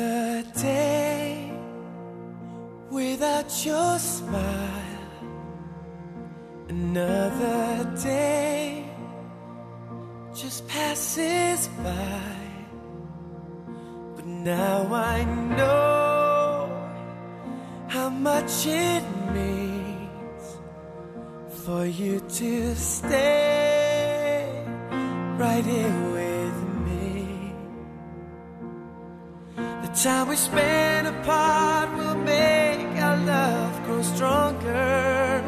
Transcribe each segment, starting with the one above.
Another day without your smile. Another day just passes by. But now I know how much it means for you to stay right here with me. The time we spend apart will make our love grow stronger.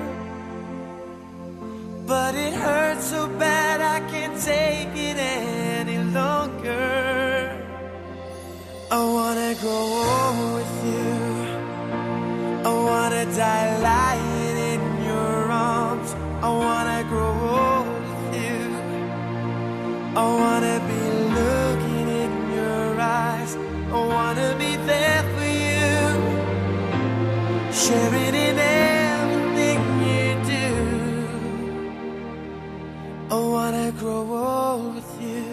But it hurts so bad I can't take it any longer. I wanna grow old with you. I wanna die lying in your arms. I wanna grow old with you. I wanna be looking in your eyes. I wanna be there for you, sharing in everything you do. I wanna grow old with you.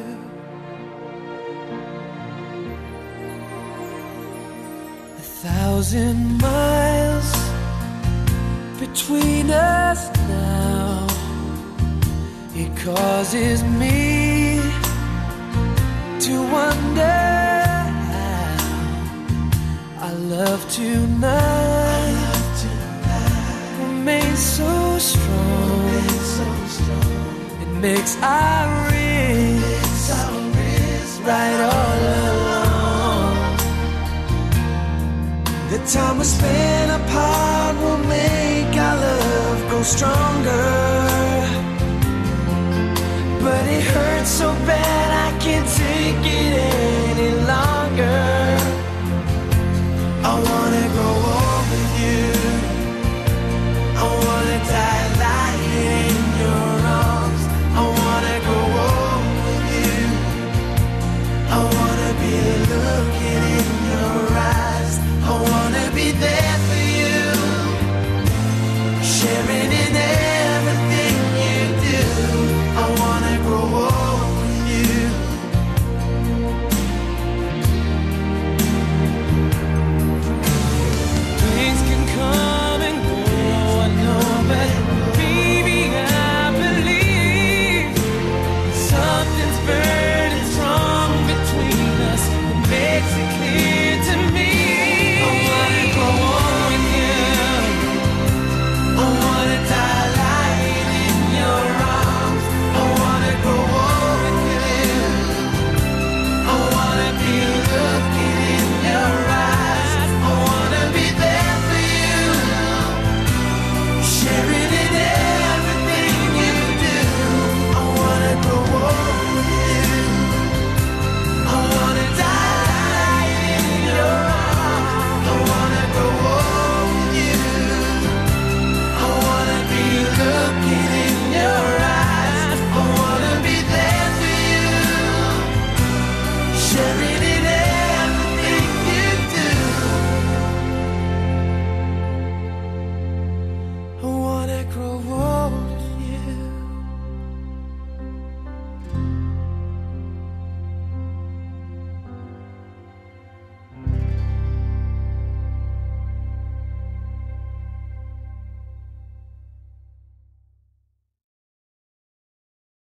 1,000 miles between us now. It causes me to wonder how our love tonight remains so strong. It makes our wrists right all along. The time we spend apart will make our love grow stronger. But it hurts so bad I can't take it